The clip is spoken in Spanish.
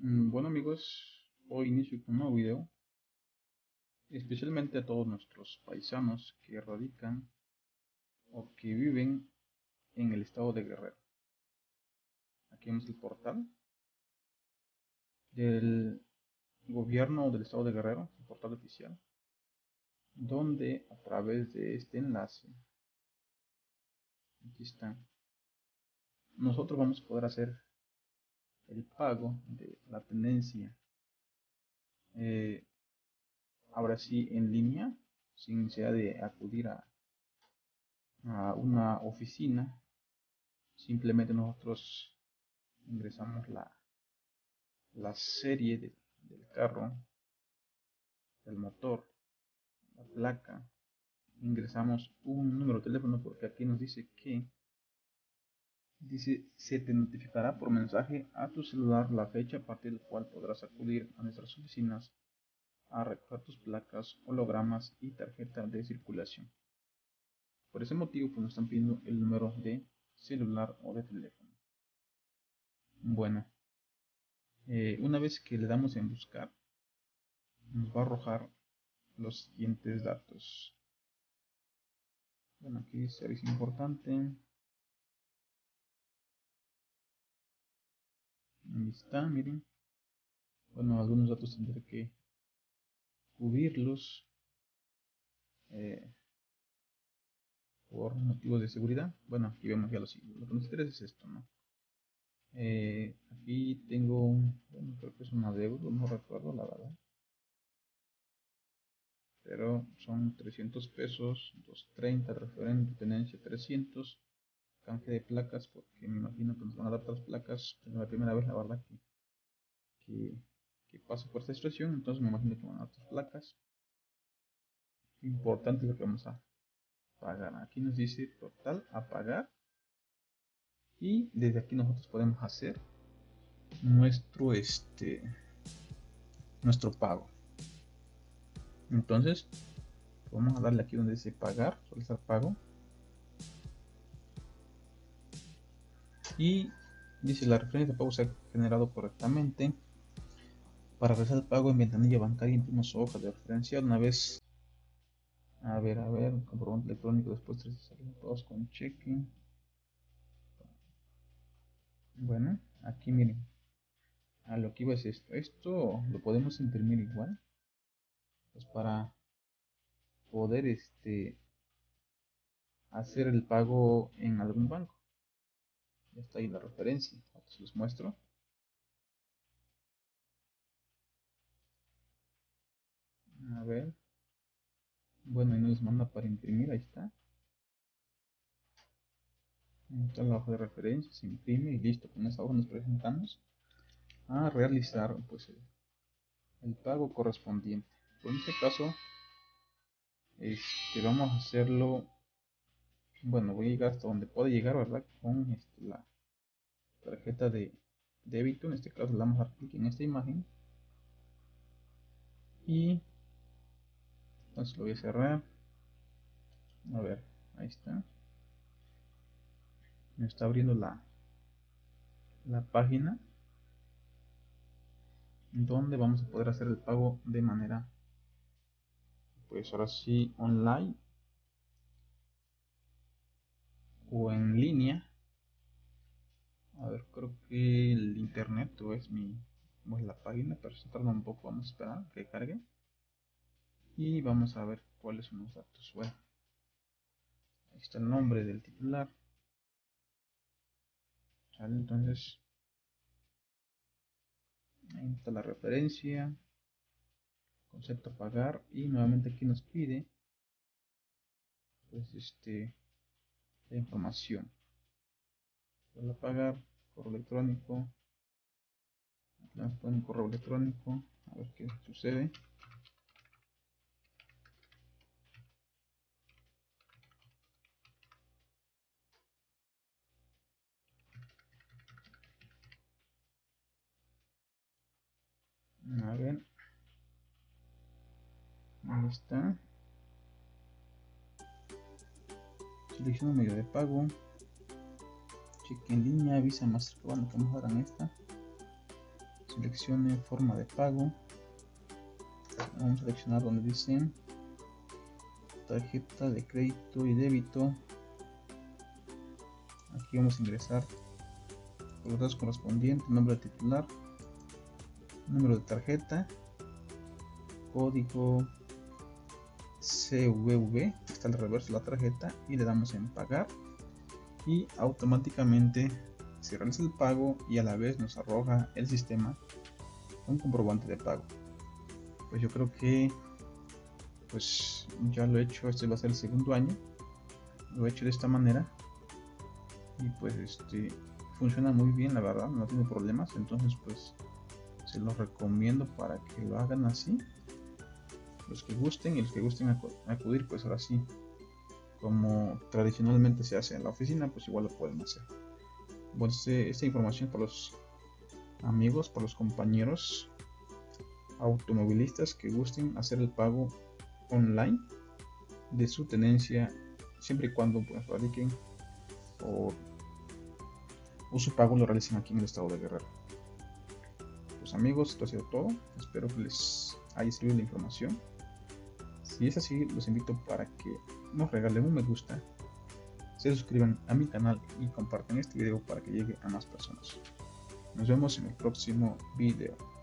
Bueno amigos, hoy inicio con un nuevo video, especialmente a todos nuestros paisanos que radican o que viven en el estado de Guerrero. Aquí vemos el portal del gobierno del estado de Guerrero, el portal oficial, donde a través de este enlace, aquí está, nosotros vamos a poder hacer el pago de la tenencia, eh, ahora sí en línea, sin necesidad de acudir a una oficina. Simplemente nosotros ingresamos la serie del carro, del motor, la placa, ingresamos un número de teléfono porque aquí nos dice que se te notificará por mensaje a tu celular la fecha a partir del cual podrás acudir a nuestras oficinas a recoger tus placas, hologramas y tarjeta de circulación. Por ese motivo pues nos están pidiendo el número de celular o de teléfono. Bueno, una vez que le damos en buscar, nos va a arrojar los siguientes datos. Bueno, aquí dice servicio importante. Ahí está, miren. Bueno, algunos datos tendré que cubrirlos eh, por motivos de seguridad. Bueno, aquí vemos ya lo que nos interesa es esto, ¿no? Aquí tengo, bueno, creo que es un adeudo, no recuerdo la verdad. Pero son 300 pesos, 230 referente, tenencia 300, canje de placas, porque me imagino que nos van a dar otras placas. Es la primera vez, la verdad, que, que paso por esta situación, entonces me imagino que van a dar otras placas. Importante lo que vamos a pagar. Aquí nos dice total a pagar y desde aquí nosotros podemos hacer nuestro pago. Entonces vamos a darle aquí donde dice pagar, solicitar pago, y dice la referencia de pago se ha generado correctamente. Para realizar el pago en ventanilla bancaria imprima su hoja de referencia una vez. A ver, comprobante electrónico después de todos con cheque. Bueno, aquí miren, a lo que iba es esto lo podemos imprimir igual, pues para poder hacer el pago en algún banco. Ya está ahí la referencia, se los muestro. A ver, bueno, y nos manda para imprimir, ahí está. Ahí está la hoja de referencia, se imprime y listo. Con esa hoja nos presentamos a realizar pues el pago correspondiente. Pues en este caso, vamos a hacerlo. Bueno, voy a llegar hasta donde pueda llegar, ¿verdad? Con la tarjeta de débito. En este caso le damos a dar clic en esta imagen y entonces lo voy a cerrar. A ver, ahí está. Me está abriendo la página donde vamos a poder hacer el pago de manera, pues ahora sí, online o en línea. A ver, creo que el internet o es como es la página, pero se tarda un poco. Vamos a esperar que cargue y vamos a ver cuáles son los datos. Bueno, ahí está el nombre del titular. ¿Sale? Entonces ahí está la referencia, concepto a pagar, y nuevamente aquí nos pide pues la información. Voy a pagar, correo electrónico. Le pongo un correo electrónico, a ver qué sucede. A ver, ahí está. Selecciono medio de pago, cheque en línea, Visa, Mastercard, bueno, que mejor en esta. seleccione forma de pago. Vamos a seleccionar donde dice tarjeta de crédito y débito. Aquí vamos a ingresar los datos correspondientes: nombre de titular, número de tarjeta, código CVV, está al reverso de la tarjeta, y le damos en pagar, y automáticamente se realiza el pago y a la vez nos arroja el sistema un comprobante de pago. Pues yo creo que pues ya lo he hecho. Este va a ser el segundo año, lo he hecho de esta manera y pues funciona muy bien, la verdad, no tiene problemas. Entonces pues se los recomiendo para que lo hagan así, los que gusten, y los que gusten acudir, pues ahora sí, como tradicionalmente se hace en la oficina, pues igual lo pueden hacer. Bueno, esta información para los amigos, para los compañeros automovilistas que gusten hacer el pago online de su tenencia, siempre y cuando pues radiquen o su pago lo realicen aquí en el estado de Guerrero. Pues amigos, esto ha sido todo. Espero que les haya servido la información. Si es así, los invito para que nos regalen un me gusta, se suscriban a mi canal y compartan este video para que llegue a más personas. Nos vemos en el próximo video.